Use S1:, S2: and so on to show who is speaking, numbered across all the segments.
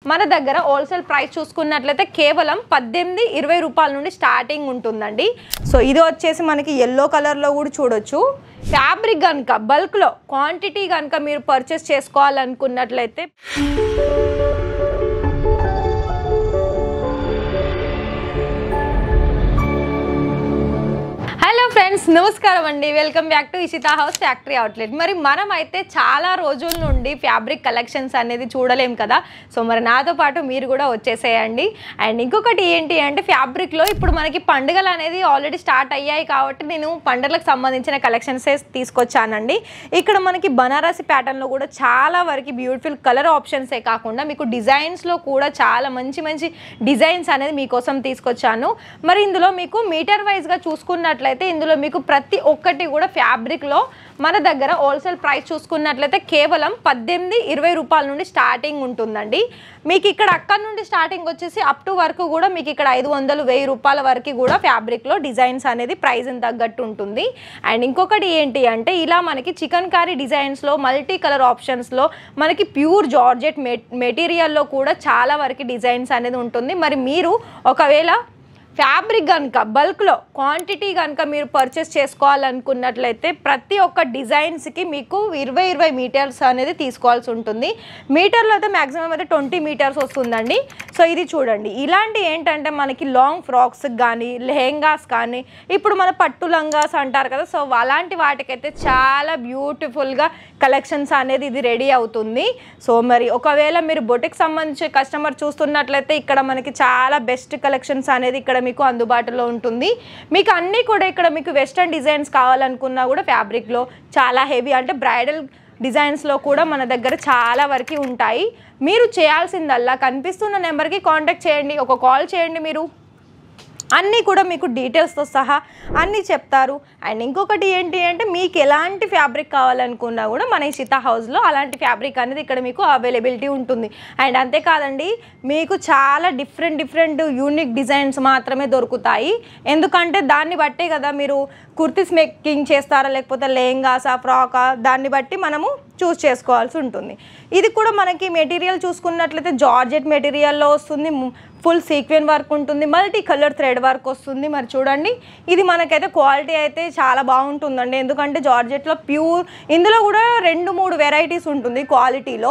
S1: మన దగ్గర wholesale price చూసుకున్నట్లయితే కేవలం 18-20 రూపాయల నుండి స్టార్టింగ్ ఉంటుందండి. సో ఇది వచ్చేసి మనకి ఎల్లో కలర్లో కూడా చూడొచ్చు. ఫ్యాబ్రిక్ కనుక బల్క్లో క్వాంటిటీ కనుక మీరు పర్చేస్ చేసుకోవాలనుకున్నట్లయితే ఫ్రెండ్స్ నమస్కారం అండి, welcome back to Ishita house factory outlet. మరి మనం అయితే చాలా రోజుల నుండి ఫ్యాబ్రిక్ కలెక్షన్స్ అనేది చూడలేం కదా. సో మరి నాతో పాటు మీరు కూడా వచ్చేసేయండి. అండ్ ఇంకొకటి ఏంటి అంటే ఫ్యాబ్రిక్లో ఇప్పుడు మనకి పండుగలు అనేది ఆల్రెడీ స్టార్ట్ అయ్యాయి కాబట్టి నేను పండుగలకు సంబంధించిన కలెక్షన్సే తీసుకొచ్చానండి. ఇక్కడ మనకి బనారసి ప్యాటర్న్లో కూడా చాలా వరకు బ్యూటిఫుల్ కలర్ ఆప్షన్సే కాకుండా మీకు డిజైన్స్లో కూడా చాలా మంచి మంచి డిజైన్స్ అనేది మీకోసం తీసుకొచ్చాను. మరి ఇందులో మీకు మీటర్ వైజ్గా చూసుకున్నట్లయితే ఇందులో మీకు ప్రతి ఒక్కటి కూడా ఫ్యాబ్రిక్లో మన దగ్గర హోల్సేల్ ప్రైస్ చూసుకున్నట్లయితే కేవలం 18-20 రూపాయల నుండి స్టార్టింగ్ ఉంటుందండి. మీకు ఇక్కడ అక్కడ నుండి స్టార్టింగ్ వచ్చేసి అప్ టు వరకు కూడా మీకు ఇక్కడ 500-1000 రూపాయల వరకు కూడా ఫ్యాబ్రిక్లో డిజైన్స్ అనేది ప్రైస్ని తగ్గట్టు ఉంటుంది. అండ్ ఇంకొకటి ఏంటి అంటే ఇలా మనకి చికెన్ కారీ డిజైన్స్లో మల్టీ కలర్ ఆప్షన్స్లో మనకి ప్యూర్ జార్జెట్ మెటీరియల్లో కూడా చాలా వరకు డిజైన్స్ అనేది ఉంటుంది. మరి మీరు ఒకవేళ ఫ్యాబ్రిక్ కనుక బల్క్లో క్వాంటిటీ కనుక మీరు పర్చేస్ చేసుకోవాలనుకున్నట్లయితే ప్రతి ఒక్క డిజైన్స్కి మీకు 20 మీటర్స్ అనేది తీసుకోవాల్సి ఉంటుంది. మీటర్లో అయితే మ్యాక్సిమం అయితే 20 మీటర్స్ వస్తుందండి. సో ఇది చూడండి, ఇలాంటి ఏంటంటే మనకి లాంగ్ ఫ్రాక్స్ కానీ లెహెంగాస్ కానీ ఇప్పుడు మన పట్టు లంగాస్ అంటారు కదా, సో అలాంటి వాటికైతే చాలా బ్యూటిఫుల్గా కలెక్షన్స్ అనేది ఇది రెడీ అవుతుంది. సో మరి ఒకవేళ మీరు బొటిక్ సంబంధించి కస్టమర్ చూస్తున్నట్లయితే ఇక్కడ మనకి చాలా బెస్ట్ కలెక్షన్స్ అనేది ఇక్కడ మీకు అందుబాటులో ఉంటుంది. మీకు అన్నీ కూడా ఇక్కడ మీకు వెస్ట్రన్ డిజైన్స్ కావాలనుకున్నా కూడా ఫ్యాబ్రిక్లో చాలా హెవీ అంటే బ్రైడల్ డిజైన్స్లో కూడా మన దగ్గర చాలా వరకు ఉంటాయి. మీరు చేయాల్సిందల్లా కనిపిస్తున్న నెంబర్కి కాంటాక్ట్ చేయండి, ఒక కాల్ చేయండి. మీరు అన్నీ కూడా మీకు డీటెయిల్స్తో సహా అన్నీ చెప్తారు. అండ్ ఇంకొకటి ఏంటి అంటే మీకు ఎలాంటి ఫ్యాబ్రిక్ కావాలనుకున్నా కూడా మన ఇషితా హౌస్లో అలాంటి ఫ్యాబ్రిక్ అనేది ఇక్కడ మీకు అవైలబిలిటీ ఉంటుంది. అండ్ అంతేకాదండి మీకు చాలా డిఫరెంట్ యూనిక్ డిజైన్స్ మాత్రమే దొరుకుతాయి. ఎందుకంటే దాన్ని బట్టే కదా మీరు కుర్తీస్ మేకింగ్ చేస్తారా లేకపోతే లెహంగాసా ఫ్రాకా దాన్ని బట్టి మనము చూస్ చేసుకోవాల్సి ఉంటుంది. ఇది కూడా మనకి మెటీరియల్ చూసుకున్నట్లయితే జార్జెట్ మెటీరియల్లో వస్తుంది, ఫుల్ సీక్వెన్ వర్క్ ఉంటుంది, మల్టీ కలర్ థ్రెడ్ వర్క్ వస్తుంది. మరి చూడండి ఇది మనకైతే క్వాలిటీ అయితే చాలా బాగుంటుందండి. ఎందుకంటే జార్జెట్లో ప్యూర్ ఇందులో కూడా 2-3 వెరైటీస్ ఉంటుంది క్వాలిటీలో.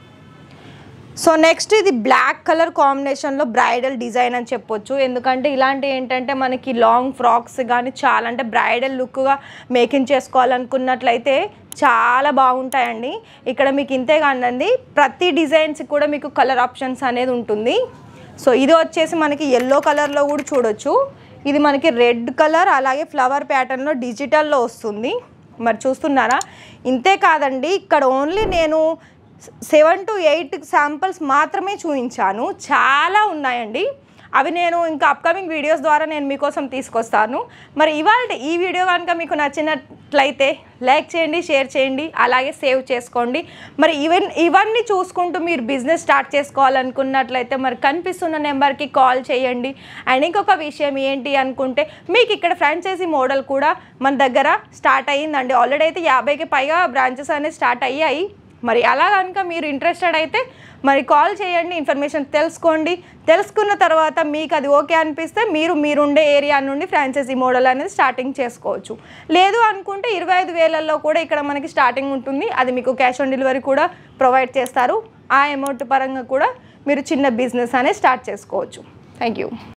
S1: సో నెక్స్ట్ ఇది బ్లాక్ కలర్ కాంబినేషన్లో బ్రైడల్ డిజైన్ అని చెప్పొచ్చు. ఎందుకంటే ఇలాంటి ఏంటంటే మనకి లాంగ్ ఫ్రాక్స్ కానీ చాలా అంటే బ్రైడల్ లుక్గా మేకింగ్ చేసుకోవాలనుకున్నట్లయితే చాలా బాగుంటాయండి. ఇక్కడ మీకు ఇంతే కాదండి ప్రతి డిజైన్స్ కూడా మీకు కలర్ ఆప్షన్స్ అనేది ఉంటుంది. సో ఇది వచ్చేసి మనకి ఎల్లో కలర్లో కూడా చూడొచ్చు. ఇది మనకి రెడ్ కలర్ అలాగే ఫ్లవర్ ప్యాటర్న్లో డిజిటల్లో వస్తుంది. మరి చూస్తున్నారా, ఇంతే కాదండి ఇక్కడ ఓన్లీ నేను 7 to 8 శాంపిల్స్ మాత్రమే చూపించాను, చాలా ఉన్నాయండి. అవి నేను ఇంకా అప్కమింగ్ వీడియోస్ ద్వారా నేను మీకోసం తీసుకొస్తాను. మరి ఇవాళ ఈ వీడియో కనుక మీకు నచ్చినట్లయితే లైక్ చేయండి, షేర్ చేయండి, అలాగే సేవ్ చేసుకోండి. మరి ఇవన్నీ చూసుకుంటూ మీరు బిజినెస్ స్టార్ట్ చేసుకోవాలనుకున్నట్లయితే మరి కనిపిస్తున్న నెంబర్కి కాల్ చేయండి. అండ్ ఇంకొక విషయం ఏంటి అనుకుంటే మీకు ఇక్కడ ఫ్రాంచైజీ మోడల్ కూడా మన దగ్గర స్టార్ట్ అయ్యిందండి. ఆల్రెడీ అయితే 50కి పైగా బ్రాంచెస్ అనేది స్టార్ట్ అయ్యాయి. మరి అలా కనుక మీరు ఇంట్రెస్టెడ్ అయితే మరి కాల్ చేయండి, ఇన్ఫర్మేషన్ తెలుసుకోండి. తెలుసుకున్న తర్వాత మీకు అది ఓకే అనిపిస్తే మీరుండే ఏరియా నుండి ఫ్రాంచైజీ మోడల్ అనేది స్టార్టింగ్ చేసుకోవచ్చు. లేదు అనుకుంటే 25,000లో కూడా ఇక్కడ మనకి స్టార్టింగ్ ఉంటుంది. అది మీకు క్యాష్ ఆన్ డెలివరీ కూడా ప్రొవైడ్ చేస్తారు. ఆ అమౌంట్ పరంగా కూడా మీరు చిన్న బిజినెస్ అనేది స్టార్ట్ చేసుకోవచ్చు. Thank you.